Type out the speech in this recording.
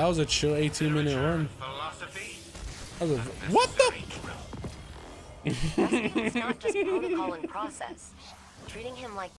That was a chill 18-minute run. That was what the? It's not just protocol and process. Treating him like